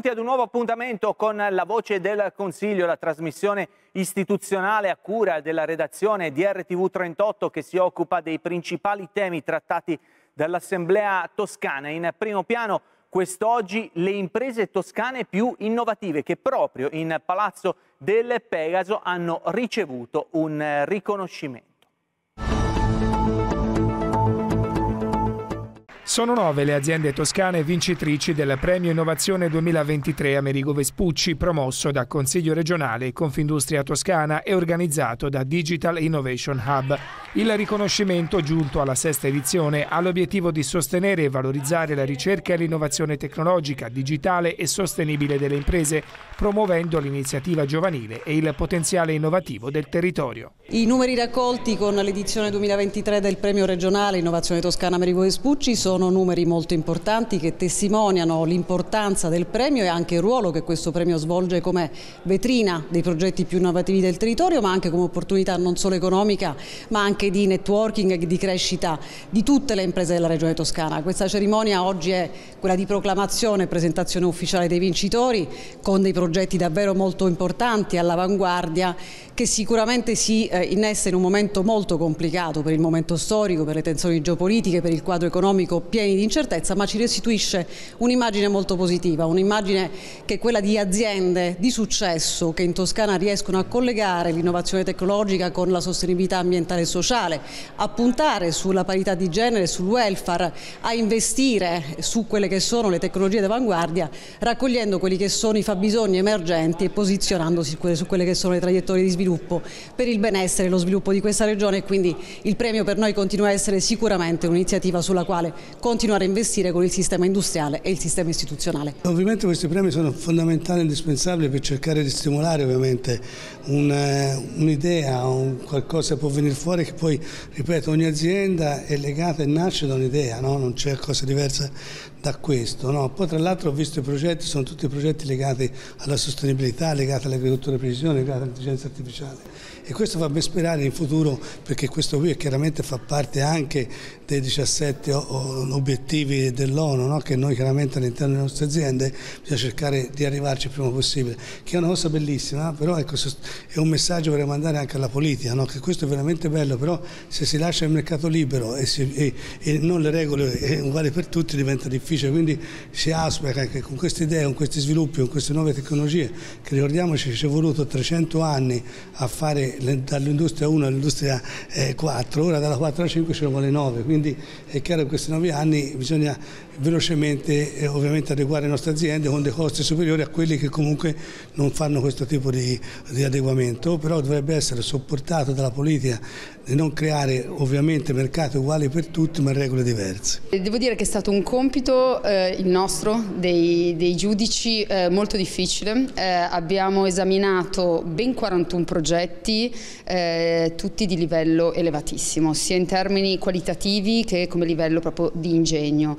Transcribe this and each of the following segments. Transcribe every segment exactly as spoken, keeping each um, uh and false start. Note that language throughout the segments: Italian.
Benvenuti ad un nuovo appuntamento con La Voce del Consiglio, la trasmissione istituzionale a cura della redazione di R T V trentotto che si occupa dei principali temi trattati dall'Assemblea toscana. In primo piano quest'oggi le imprese toscane più innovative che proprio in Palazzo del Pegaso hanno ricevuto un riconoscimento. Sono nove le aziende toscane vincitrici del Premio Innovazione duemilaventitré Amerigo Vespucci, promosso da Consiglio regionale e Confindustria Toscana e organizzato da Digital Innovation Hub. Il riconoscimento, giunto alla sesta edizione, ha l'obiettivo di sostenere e valorizzare la ricerca e l'innovazione tecnologica, digitale e sostenibile delle imprese, promuovendo l'iniziativa giovanile e il potenziale innovativo del territorio. I numeri raccolti con l'edizione duemilaventitré del Premio regionale Innovazione Toscana Amerigo Vespucci sono numeri molto importanti che testimoniano l'importanza del premio e anche il ruolo che questo premio svolge come vetrina dei progetti più innovativi del territorio, ma anche come opportunità non solo economica ma anche di networking e di crescita di tutte le imprese della regione toscana. Questa cerimonia oggi è quella di proclamazione e presentazione ufficiale dei vincitori, con dei progetti davvero molto importanti all'avanguardia che sicuramente si eh, innesta in un momento molto complicato per il momento storico, per le tensioni geopolitiche, per il quadro economico pieni di incertezza, ma ci restituisce un'immagine molto positiva, un'immagine che è quella di aziende di successo che in Toscana riescono a collegare l'innovazione tecnologica con la sostenibilità ambientale e sociale, a puntare sulla parità di genere, sul welfare, a investire su quelle che sono le tecnologie d'avanguardia, raccogliendo quelli che sono i fabbisogni emergenti e posizionandosi su quelle che sono le traiettorie di sviluppo per il benessere e lo sviluppo di questa regione, e quindi il premio per noi continua a essere sicuramente un'iniziativa sulla quale continuare a investire con il sistema industriale e il sistema istituzionale. Ovviamente questi premi sono fondamentali e indispensabili per cercare di stimolare ovviamente un'idea, un qualcosa che può venire fuori, che poi, ripeto, ogni azienda è legata e nasce da un'idea, no? Non c'è cosa diversa da questo. No? Poi tra l'altro ho visto i progetti, sono tutti progetti legati alla sostenibilità, legati all'agricoltura di precisione, legati all'intelligenza artificiale. E questo fa ben sperare in futuro, perché questo qui chiaramente fa parte anche dei diciassette obiettivi dell'ONU, no? Che noi chiaramente all'interno delle nostre aziende bisogna cercare di arrivarci il prima possibile, che è una cosa bellissima, però ecco, è un messaggio per mandare anche alla politica, no? Che questo è veramente bello, però se si lascia il mercato libero e, si, e, e non le regole e uguali per tutti diventa difficile, quindi si auspica che con queste idee, con questi sviluppi, con queste nuove tecnologie, che ricordiamoci ci è voluto trecento anni a fare dall'industria uno all'industria quattro, ora dalla quattro alla cinque ce ne vuole nove, quindi è chiaro che in questi nove anni bisogna velocemente eh, ovviamente adeguare le nostre aziende con dei costi superiori a quelli che comunque non fanno questo tipo di, di adeguamento, però dovrebbe essere sopportato dalla politica di non creare ovviamente mercati uguali per tutti ma regole diverse. Devo dire che è stato un compito eh, il nostro, dei, dei giudici, eh, molto difficile. Eh, abbiamo esaminato ben quarantuno progetti, eh, tutti di livello elevatissimo, sia in termini qualitativi che come livello proprio di ingegno.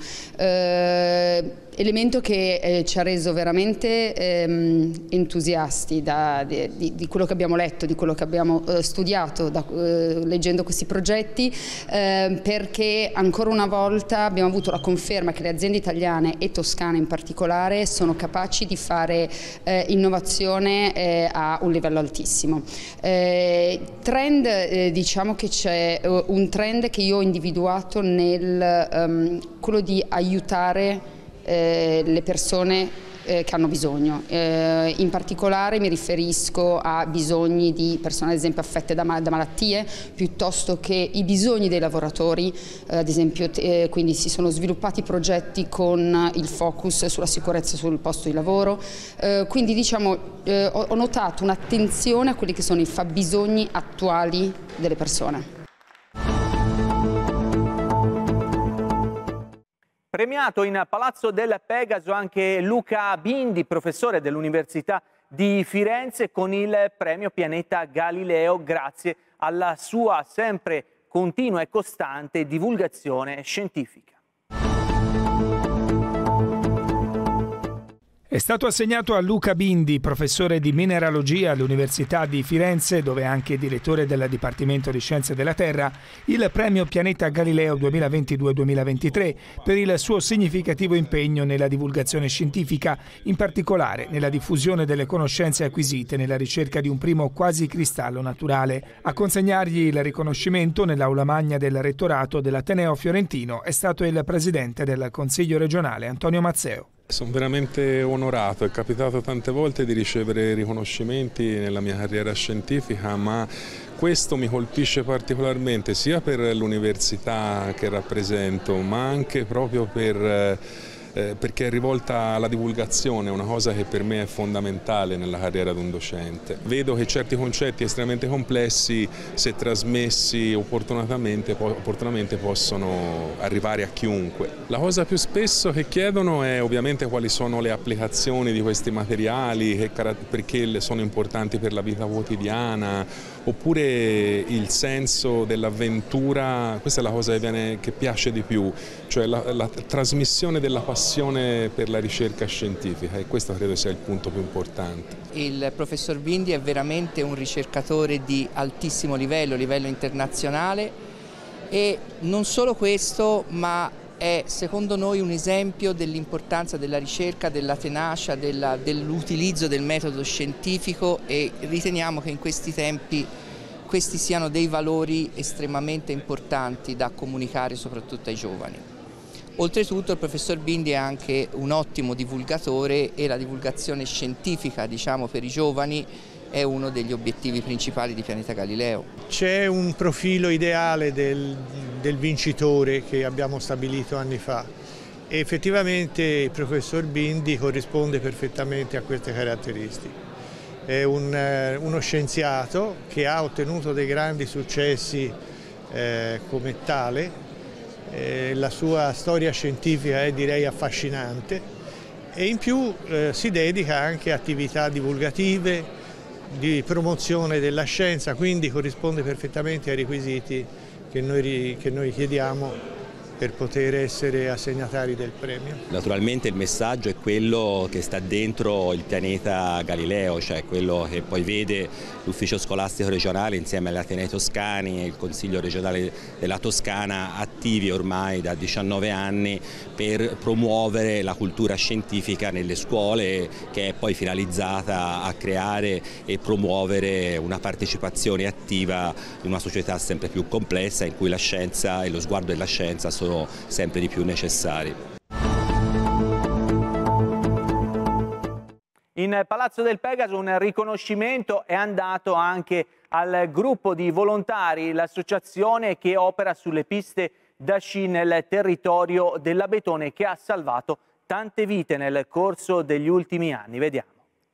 Eh, elemento che eh, ci ha reso veramente ehm, entusiasti da, di, di, di quello che abbiamo letto, di quello che abbiamo eh, studiato da, eh, leggendo questi progetti, eh, perché ancora una volta abbiamo avuto la conferma che le aziende italiane e toscane in particolare sono capaci di fare eh, innovazione eh, a un livello altissimo. Eh, trend, eh, diciamo che c'è uh, un trend che io ho individuato nel um, quello di aiutare Eh, le persone eh, che hanno bisogno. Eh, in particolare mi riferisco a bisogni di persone ad esempio affette da, da malattie, piuttosto che i bisogni dei lavoratori, eh, ad esempio eh, quindi si sono sviluppati progetti con il focus sulla sicurezza sul posto di lavoro, eh, quindi diciamo eh, ho, ho notato un'attenzione a quelli che sono i fabbisogni attuali delle persone. Premiato in Palazzo del Pegaso anche Luca Bindi, professore dell'Università di Firenze, con il premio Pianeta Galileo grazie alla sua sempre continua e costante divulgazione scientifica. È stato assegnato a Luca Bindi, professore di mineralogia all'Università di Firenze, dove è anche direttore del Dipartimento di Scienze della Terra, il premio Pianeta Galileo duemilaventidue duemilaventitré per il suo significativo impegno nella divulgazione scientifica, in particolare nella diffusione delle conoscenze acquisite nella ricerca di un primo quasi cristallo naturale. A consegnargli il riconoscimento nell'aula magna del rettorato dell'Ateneo Fiorentino è stato il presidente del Consiglio regionale Antonio Mazzeo. Sono veramente onorato, è capitato tante volte di ricevere riconoscimenti nella mia carriera scientifica, ma questo mi colpisce particolarmente sia per l'università che rappresento, ma anche proprio per... Eh, perché è rivolta alla divulgazione, una cosa che per me è fondamentale nella carriera di un docente. Vedo che certi concetti estremamente complessi, se trasmessi opportunamente, po opportunamente possono arrivare a chiunque. La cosa più spesso che chiedono è ovviamente quali sono le applicazioni di questi materiali, che perché sono importanti per la vita quotidiana, oppure il senso dell'avventura. Questa è la cosa che, viene, che piace di più, cioè la, la trasmissione della passione per la ricerca scientifica, e questo credo sia il punto più importante. Il professor Bindi è veramente un ricercatore di altissimo livello, livello internazionale, e non solo questo, ma è secondo noi un esempio dell'importanza della ricerca, della tenacia, dell'utilizzo del metodo scientifico, e riteniamo che in questi tempi questi siano dei valori estremamente importanti da comunicare soprattutto ai giovani. Oltretutto il professor Bindi è anche un ottimo divulgatore, e la divulgazione scientifica, diciamo, per i giovani è uno degli obiettivi principali di Pianeta Galileo. C'è un profilo ideale del, del vincitore che abbiamo stabilito anni fa, e effettivamente il professor Bindi corrisponde perfettamente a queste caratteristiche. È un, uno scienziato che ha ottenuto dei grandi successi eh, come tale. Eh, la sua storia scientifica è, direi, affascinante, e in più eh, si dedica anche a attività divulgative, di promozione della scienza, quindi corrisponde perfettamente ai requisiti che noi, che noi chiediamo per poter essere assegnatari del premio. Naturalmente il messaggio è quello che sta dentro il pianeta Galileo, cioè quello che poi vede l'ufficio scolastico regionale insieme agli Atenei Toscani e il Consiglio regionale della Toscana attivi ormai da diciannove anni per promuovere la cultura scientifica nelle scuole, che è poi finalizzata a creare e promuovere una partecipazione attiva in una società sempre più complessa, in cui la scienza e lo sguardo della scienza sono sempre di più necessari. In Palazzo del Pegaso un riconoscimento è andato anche al gruppo di volontari, l'associazione che opera sulle piste da sci nel territorio dell'Abetone, che ha salvato tante vite nel corso degli ultimi anni. Vediamo.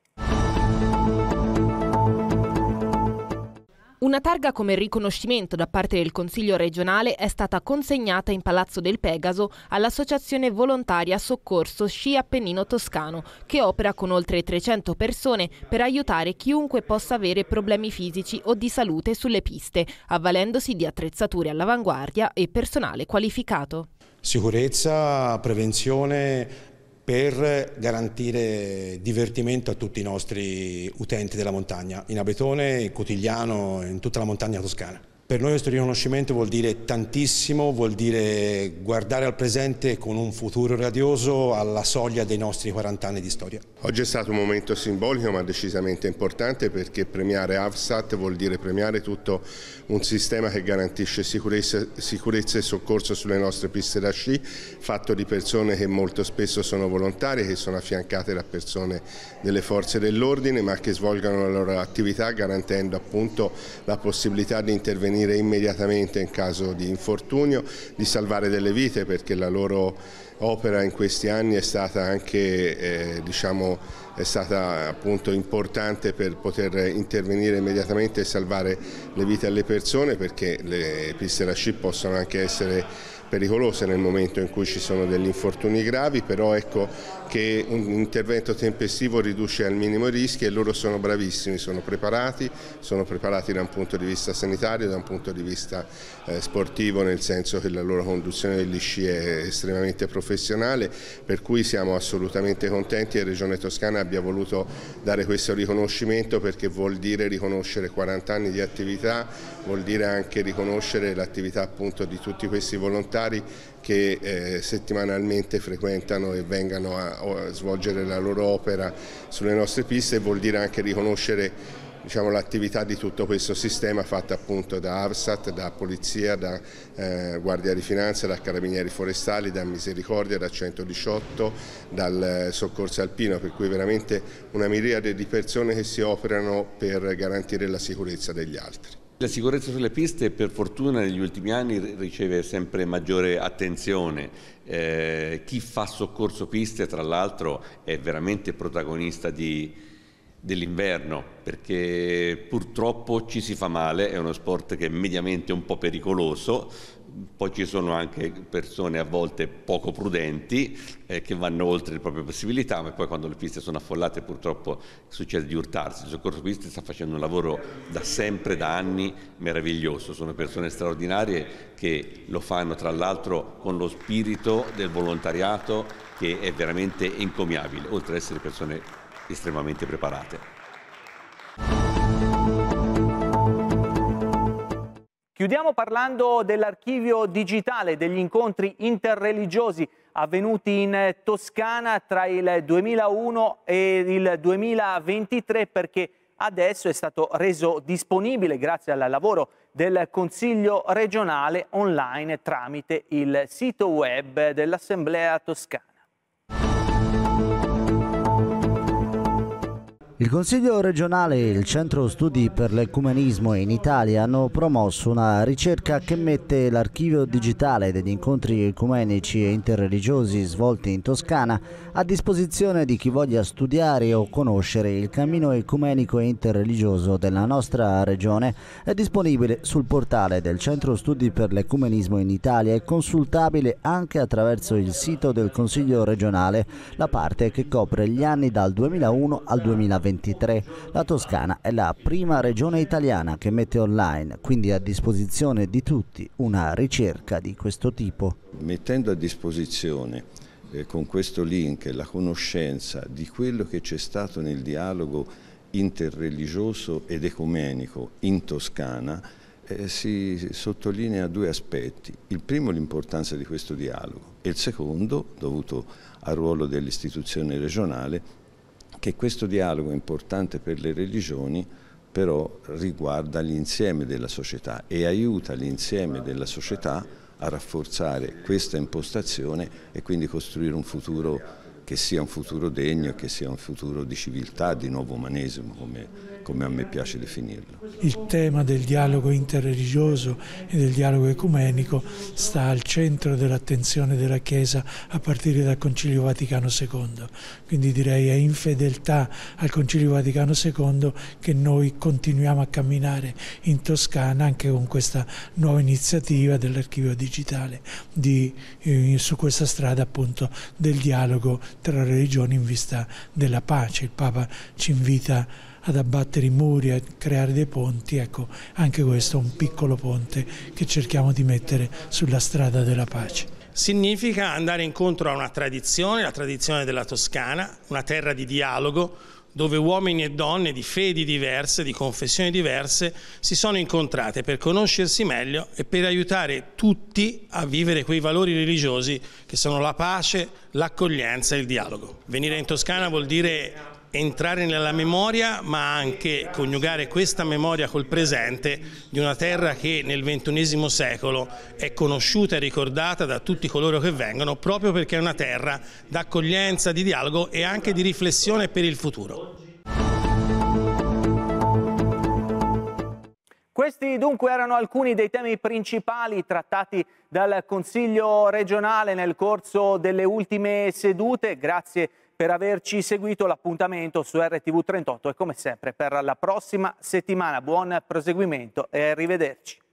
Una targa come riconoscimento da parte del Consiglio regionale è stata consegnata in Palazzo del Pegaso all'Associazione Volontaria Soccorso Sci Appennino Toscano, che opera con oltre trecento persone per aiutare chiunque possa avere problemi fisici o di salute sulle piste, avvalendosi di attrezzature all'avanguardia e personale qualificato. Sicurezza, prevenzione, per garantire divertimento a tutti i nostri utenti della montagna, in Abetone, in Cotigliano, in tutta la montagna toscana. Per noi questo riconoscimento vuol dire tantissimo, vuol dire guardare al presente con un futuro radioso alla soglia dei nostri quaranta anni di storia. Oggi è stato un momento simbolico ma decisamente importante, perché premiare AFSAT vuol dire premiare tutto un sistema che garantisce sicurezza, sicurezza e soccorso sulle nostre piste da sci, fatto di persone che molto spesso sono volontarie, che sono affiancate da persone delle forze dell'ordine, ma che svolgono la loro attività garantendo appunto la possibilità di intervenire immediatamente in caso di infortunio, di salvare delle vite, perché la loro opera in questi anni è stata anche eh, diciamo, è stata appunto importante per poter intervenire immediatamente e salvare le vite alle persone, perché le piste da sci possono anche essere pericolose nel momento in cui ci sono degli infortuni gravi, però ecco che un intervento tempestivo riduce al minimo i rischi e loro sono bravissimi, sono preparati, sono preparati da un punto di vista sanitario, da un punto di vista eh, sportivo, nel senso che la loro conduzione degli sci è estremamente professionale, per cui siamo assolutamente contenti e Regione Toscana abbia voluto dare questo riconoscimento, perché vuol dire riconoscere quaranta anni di attività, vuol dire anche riconoscere l'attività appunto di tutti questi volontari che eh, settimanalmente frequentano e vengano a, a svolgere la loro opera sulle nostre piste, e vuol dire anche riconoscere, diciamo, l'attività di tutto questo sistema fatta appunto da AVSAT, da Polizia, da eh, Guardia di Finanza, da Carabinieri Forestali, da Misericordia, da centodiciotto, dal eh, Soccorso Alpino, per cui veramente una miriade di persone che si operano per garantire la sicurezza degli altri. La sicurezza sulle piste per fortuna negli ultimi anni riceve sempre maggiore attenzione. Eh, chi fa soccorso piste tra l'altro è veramente protagonista di, dell'inverno, perché purtroppo ci si fa male, è uno sport che è mediamente un po' pericoloso. Poi ci sono anche persone a volte poco prudenti eh, che vanno oltre le proprie possibilità, ma poi quando le piste sono affollate purtroppo succede di urtarsi. Il soccorso piste sta facendo un lavoro da sempre, da anni, meraviglioso. Sono persone straordinarie che lo fanno tra l'altro con lo spirito del volontariato, che è veramente encomiabile, oltre ad essere persone estremamente preparate. Chiudiamo parlando dell'archivio digitale degli incontri interreligiosi avvenuti in Toscana tra il duemilauno e il duemilaventitré, perché adesso è stato reso disponibile grazie al lavoro del Consiglio regionale online tramite il sito web dell'Assemblea Toscana. Il Consiglio regionale e il Centro Studi per l'Ecumenismo in Italia hanno promosso una ricerca che mette l'archivio digitale degli incontri ecumenici e interreligiosi svolti in Toscana a disposizione di chi voglia studiare o conoscere il cammino ecumenico e interreligioso della nostra regione. È disponibile sul portale del Centro Studi per l'Ecumenismo in Italia e consultabile anche attraverso il sito del Consiglio regionale, la parte che copre gli anni dal duemilauno al duemilaventitré. La Toscana è la prima regione italiana che mette online, quindi a disposizione di tutti, una ricerca di questo tipo. Mettendo a disposizione eh, con questo link la conoscenza di quello che c'è stato nel dialogo interreligioso ed ecumenico in Toscana, eh, si sottolinea due aspetti. Il primo, l'importanza di questo dialogo, e il secondo, dovuto al ruolo dell'istituzione regionale, che questo dialogo è importante per le religioni, però riguarda l'insieme della società e aiuta l'insieme della società a rafforzare questa impostazione e quindi costruire un futuro che sia un futuro degno, che sia un futuro di civiltà, di nuovo umanesimo, come, come a me piace definirlo. Il tema del dialogo interreligioso e del dialogo ecumenico sta al centro dell'attenzione della Chiesa a partire dal Concilio Vaticano secondo. Quindi direi è in fedeltà al Concilio Vaticano secondo che noi continuiamo a camminare in Toscana anche con questa nuova iniziativa dell'archivio digitale di, eh, su questa strada appunto del dialogo tra religioni in vista della pace. Il Papa ci invita ad abbattere i muri, a creare dei ponti. Ecco, anche questo è un piccolo ponte che cerchiamo di mettere sulla strada della pace. Significa andare incontro a una tradizione, la tradizione della Toscana, una terra di dialogo, dove uomini e donne di fedi diverse, di confessioni diverse, si sono incontrate per conoscersi meglio e per aiutare tutti a vivere quei valori religiosi che sono la pace, l'accoglienza e il dialogo. Venire in Toscana vuol dire entrare nella memoria, ma anche coniugare questa memoria col presente di una terra che nel ventunesimo secolo è conosciuta e ricordata da tutti coloro che vengono, proprio perché è una terra d'accoglienza, di dialogo e anche di riflessione per il futuro. Questi dunque erano alcuni dei temi principali trattati dal Consiglio regionale nel corso delle ultime sedute. Grazie per averci seguito. L'appuntamento su R T V trentotto è come sempre per la prossima settimana. Buon proseguimento e arrivederci.